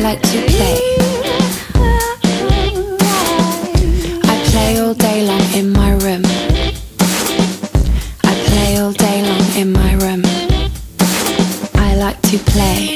like to play. I play all day long in my room. I play all day long in my room. I like to play.